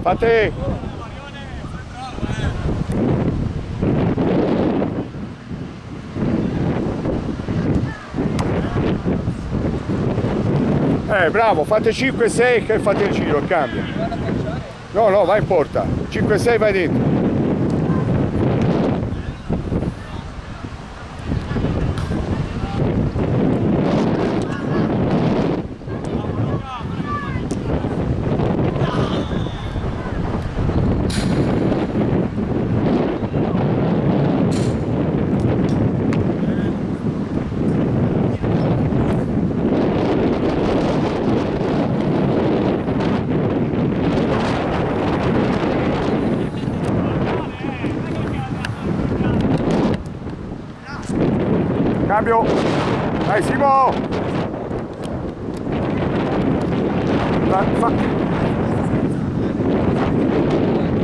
Fate! Bravo, fate 5-6 che fate il giro, il cambio. No, no, vai in porta. 5-6 vai dentro. Cambio! Dai Simo! Fa.